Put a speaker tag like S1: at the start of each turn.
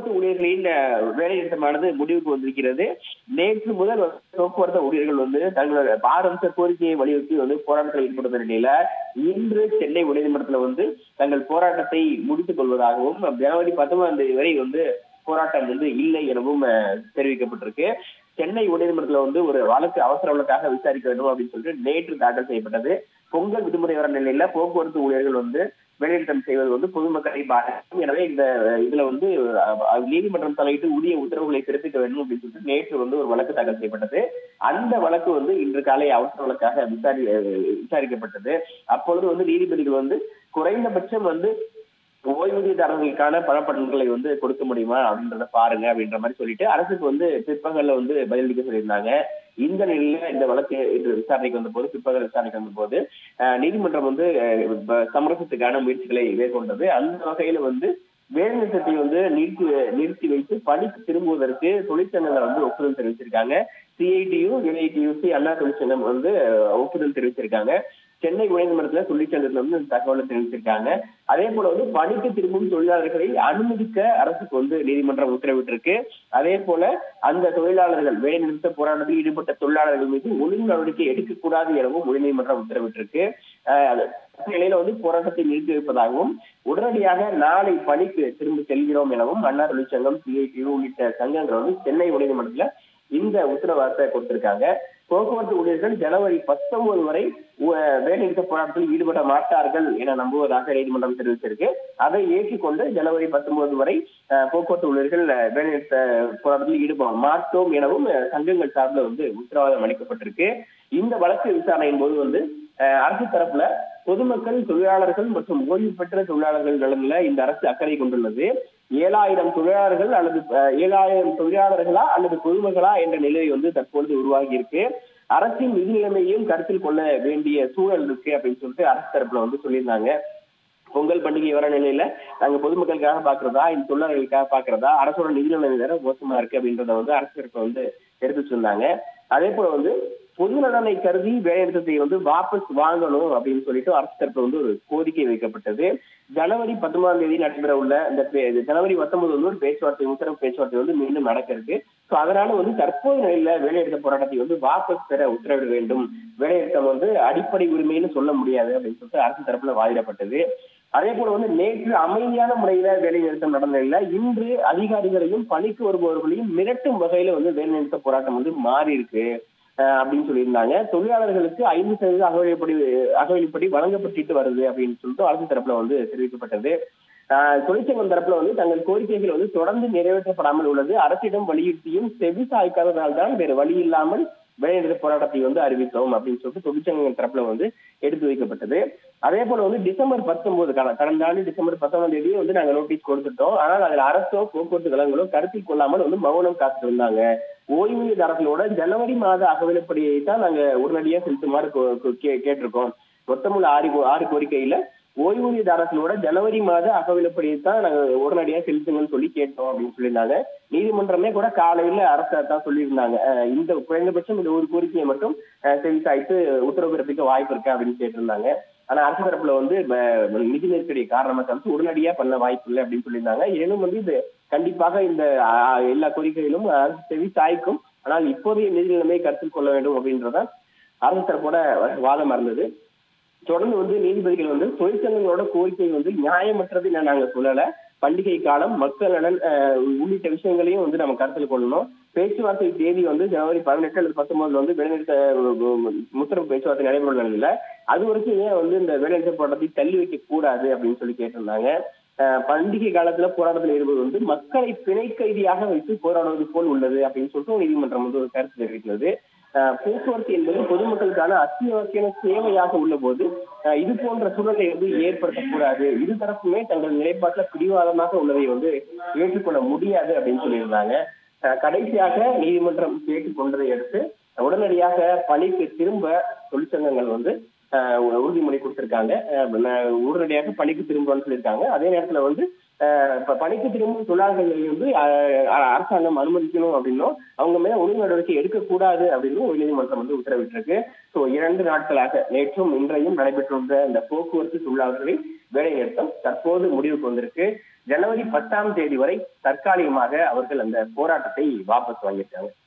S1: போக்குவரத்து ஊழியர்களின் வேலை நிறுத்தமானது முடிவுக்கு வந்திருக்கிறது. நேற்று முதல் போக்குவரத்து ஊழியர்கள் வந்து தங்களோட 6 அம்ச கோரிக்கையை வலியுறுத்தி வந்து போராட்டத்தில் ஈடுபட்ட நிலையில இன்று சென்னை உயர்நீதிமன்றத்தில் வந்து தங்கள் போராட்டத்தை முடித்துக் கொள்வதாகவும் ஜனவரி 19ஆம் தேதி வரை வந்து போராட்டம் வந்து இல்லை எனவும் தெரிவிக்கப்பட்டிருக்கு. சென்னை உயர்நீதிமன்றத்தில் வந்து ஒரு வழக்கு அவசர வழக்காக விசாரிக்க வேண்டும் அப்படின்னு சொல்லிட்டு நேற்று தாக்கல் செய்யப்பட்டது. பொங்கல் விடுமுறை வர நிலையில போக்குவரத்து ஊழியர்கள் வந்து வேலைநிறுத்தம் செய்வது வந்து பொதுமக்களை பாதிக்கும். எனவே இந்த இதுல வந்து நீதிமன்றம் தலையிட்டு உரிய உத்தரவுகளை பிறப்பிக்க வேண்டும் அப்படின்னு சொல்லிட்டு நேற்று வந்து ஒரு வழக்கு தாக்கல் செய்யப்பட்டது. அந்த வழக்கு வந்து இன்று காலை அவசர வழக்காக விசாரிக்கப்பட்டது. அப்பொழுது வந்து நீதிபதிகள் வந்து குறைந்தபட்சம் வந்து ஓய்வூதியதாரர்களுக்கான பணப்பலன்களை வந்து கொடுக்க முடியுமா அப்படின்றத பாருங்க அப்படின்ற மாதிரி சொல்லிட்டு அரசுக்கு வந்து பிற்பகல்ல வந்து பதிலளிக்க சொல்லியிருந்தாங்க. இந்த நிலையில இந்த வழக்கு இன்று விசாரணைக்கு வந்த போது பிற்பகல் விசாரணைக்கு வந்த போது நீதிமன்றம் வந்து சமரசத்துக்கான முயற்சிகளை மேற்கொண்டது. அந்த வகையில வந்து வேலைநிறுத்தத்தை வந்து நிறுத்தி வைத்து பணிக்கு திரும்புவதற்கு தொழிற்சங்கங்கள் வந்து ஒப்புதல் தெரிவிச்சிருக்காங்க. சிஐடியு, யுஐடியுசி, அண்ணா தொழிற்சங்கம் வந்து ஒப்புதல் தெரிவிச்சிருக்காங்க. சென்னை உயர்நீதிமன்றத்துல தொழிற்சங்கத்துல வந்து தகவலை தெரிவிச்சிருக்காங்க. அதே போல வந்து பணிக்கு திரும்பும் தொழிலாளர்களை அனுமதிக்க அரசுக்கு வந்து நீதிமன்றம் உத்தரவிட்டிருக்கு. அதே போல அந்த தொழிலாளர்கள் வேலைநிறுத்த போராட்டத்தில் ஈடுபட்ட தொழிலாளர்கள் மீது ஒழுங்கு நடவடிக்கை எடுக்கக்கூடாது எனவும் உயர்நீதிமன்றம் உத்தரவிட்டிருக்கு. நிலையில வந்து போராட்டத்தை நிறுத்தி வைப்பதாகவும் உடனடியாக நாளை பணிக்கு திரும்ப செல்கிறோம் எனவும் அண்ணா தொழிற்சங்கம், சிஐடியு உள்ளிட்ட சங்கங்கள் வந்து சென்னை உயர்நீதிமன்றத்துல இந்த உத்தரவாதத்தை கொடுத்திருக்காங்க. போக்குவரத்து ஊழியர்கள் ஜனவரி 19 வரை வேலைநிறுத்த போராட்டத்தில் ஈடுபட மாட்டார்கள் என நம்புவதாக நீதிமன்றம் தெரிவித்திருக்கு. அதை ஏற்றுக்கொண்டு ஜனவரி 19 வரை போக்குவரத்து ஊழியர்கள் வேலைநிறுத்த போராட்டத்தில் ஈடுபட மாட்டோம் எனவும் சங்கங்கள் சார்பில் வந்து உத்தரவாதம் அளிக்கப்பட்டிருக்கு. இந்த வழக்கு விசாரணையின் போது வந்து அரசு தரப்புல பொதுமக்கள், தொழிலாளர்கள் மற்றும் ஓய்வு பெற்ற தொழிலாளர்கள் நலன்ல இந்த அரசு அக்கறை கொண்டுள்ளது. 7000 தொழிலாளர்கள் அல்லது 7000 தொழிலாளர்களா அல்லது பொதுமக்களா என்ற நிலை வந்து தற்பொழுது உருவாகி இருக்கு. அரசின் நிதி நிலைமையும் கருத்தில் கொள்ள வேண்டிய சூழல் இருக்கு அப்படின்னு சொல்லிட்டு அரசு தரப்புல வந்து சொல்லியிருந்தாங்க. பொங்கல் பண்டிகை வர நிலையில நாங்க பொதுமக்களுக்காக பாக்குறதா, இந்த தொழிலாளர்களுக்காக பாக்குறதா, அரசோட நிதி நிலைமை வேற மோசமா இருக்கு அப்படின்றத வந்து அரசு தரப்புல வந்து எடுத்து சொன்னாங்க. அதே போல வந்து பொது நலனை கருதி வேலைநிறுத்தத்தை வந்து வாபஸ் வாங்கணும் அப்படின்னு சொல்லிட்டு அரசு தரப்புல வந்து ஒரு கோரிக்கை வைக்கப்பட்டது. ஜனவரி 19ஆம் தேதி நடைபெற உள்ள இந்த ஜனவரி 19 வந்து ஒரு பேச்சுவார்த்தை, உத்தரவு பேச்சுவார்த்தை வந்து மீண்டும் நடக்க இருக்கு. சோ அதனால வந்து தற்போது நிலையில வேலைநிறுத்த போராட்டத்தை வந்து வாபஸ் பெற உத்தரவிட வேண்டும். வேலைநிறுத்தம் வந்து அடிப்படை உரிமைன்னு சொல்ல முடியாது அப்படின்னு சொல்லிட்டு அரசு தரப்புல வாதிடப்பட்டது. அதே போல வந்து நேற்று அமைதியான முறையில வேலை நிறுத்தம் நடந்த நிலையில இன்று அதிகாரிகளையும் பணிக்கு வருபவர்களையும் மிரட்டும் வகையில வந்து வேலைநிறுத்த போராட்டம் வந்து மாறி இருக்கு அப்படின்னு சொல்லியிருந்தாங்க. தொழிலாளர்களுக்கு 5% அகவிலைப்படி வழங்கப்பட்டு வருது அப்படின்னு சொல்லிட்டு அரசு தரப்புல வந்து தெரிவிக்கப்பட்டது. தொழிற்சங்கம் தரப்புல வந்து தங்கள் கோரிக்கைகள் வந்து தொடர்ந்து நிறைவேற்றப்படாமல் உள்ளது. அரசிடம் வலியுறுத்தியும் செவி சாய்க்காததால் தான் வேறு வழி இல்லாமல் வேலைநிறுத்த போராட்டத்தை வந்து அறிவித்தோம் அப்படின்னு சொல்லிட்டு தொழிற்சங்கம் தரப்புல வந்து எடுத்து வைக்கப்பட்டது. அதே போல வந்து டிசம்பர் 19 கடந்த ஆண்டு டிசம்பர் 19ஆம் தேதியே வந்து நாங்க நோட்டீஸ் கொடுத்துட்டோம். ஆனால் அதில் அரசோ போக்குவரத்து கழகங்களோ கருத்தில் கொள்ளாமல் வந்து மௌனம் காத்து இருந்தாங்க. ஓய்வூதியதாரர்களோட ஜனவரி மாத அகவிலைப்படியை தான் நாங்க உடனடியா செலுத்துமாறு கேட்டிருக்கோம். மொத்தமுள்ள 6 கோரிக்கையில ஓய்வூதியதாரர்களோட ஜனவரி மாத அகவிலைப்படியை தான் நாங்க உடனடியா செலுத்துங்கன்னு சொல்லி கேட்டோம் அப்படின்னு சொல்லியிருந்தாங்க. நீதிமன்றமே கூட காலையில அரசு தான் சொல்லியிருந்தாங்க. இந்த குறைந்தபட்சம் இந்த ஒரு கோரிக்கையை மட்டும் செவி சாய்த்து உத்தரவு பிறப்பிக்க வாய்ப்பு இருக்கு அப்படின்னு கேட்டிருந்தாங்க. ஆனா அரசு தரப்புல வந்து நிதி நெருக்கடி காரணமா காமிச்சு உடனடியா பண்ண வாய்ப்பு இல்லை அப்படின்னு சொல்லியிருந்தாங்க. ஏனும் வந்து இது கண்டிப்பாக இந்த எல்லா கோரிக்கைகளும் அரசு செவி சாய்க்கும். ஆனால் இப்போதைய நிதி நிலைமையை கருத்தில் கொள்ள வேண்டும் அப்படின்றத அரசு தரப்போட வாதம் இருந்தது. தொடர்ந்து வந்து நீதிபதிகள் வந்து தொழிற்சங்கங்களோட கோரிக்கை வந்து நியாயமற்றது என நாங்க சொல்லல. பண்டிகை காலம், மக்கள் நலன் உள்ளிட்ட விஷயங்களையும் வந்து நம்ம கருத்தில் கொள்ளணும். பேச்சுவார்த்தை தேதி வந்து ஜனவரி 18 அல்லது 19 வந்து வேலைநிறுத்த முத்தரவு பேச்சுவார்த்தை நடைபெற நிலையில அது வரைக்கும் ஏன் வந்து இந்த வேலைநிறுத்த போராட்டத்தை தள்ளி வைக்க கூடாது அப்படின்னு சொல்லி கேட்டிருந்தாங்க. பண்டிகை காலத்துல போராட்டத்தில் ஈடுபது வந்து மக்களை பிணை கைதியாக வைத்து போராடுவது போல் உள்ளது அப்படின்னு சொல்லிட்டு நீதிமன்றம் வந்து ஒரு கருத்து தெரிவிக்கிறது. போக்குவரத்து என்பது பொதுமக்களுக்கான அத்தியாவசிய சேவையாக உள்ள போது இது போன்ற சூழலை வந்து ஏற்படுத்தக்கூடாது. இரு தரப்புமே தங்கள் நிலைப்பாட்டில் பிடிவாதமாக உள்ளதை வந்து ஏற்றுக்கொள்ள முடியாது அப்படின்னு சொல்லியிருந்தாங்க. கடைசியாக நீதிமன்றம் கேட்டுக்கொண்டதை அடுத்து உடனடியாக பணிக்கு திரும்ப தொழிற்சங்கங்கள் வந்து உறுதிமொழி கொடுத்திருக்காங்க. உடனடியாக பணிக்கு திரும்புவான்னு சொல்லியிருக்காங்க. அதே நேரத்துல வந்து பணிக்கு திரும்பும் தொழிலாளர்களை வந்து அரசாங்கம் அனுமதிக்கணும் அப்படின்னும் அவங்க மேல ஒழுங்கு நடவடிக்கை எடுக்கக்கூடாது அப்படின்னு உயர்நீதிமன்றம் வந்து உத்தரவிட்டிருக்கு. ஸோ 2 நாட்களாக நேற்றும் இன்றையும் நடைபெற்றுள்ள இந்த போக்குவரத்து தொழிலாளர்களின் வேலை நிறுத்தம் தற்போது முடிவுக்கு வந்திருக்கு. ஜனவரி 10ஆம் தேதி வரை தற்காலிகமாக அவர்கள் அந்த போராட்டத்தை வாபஸ் வாங்கியிருக்காங்க.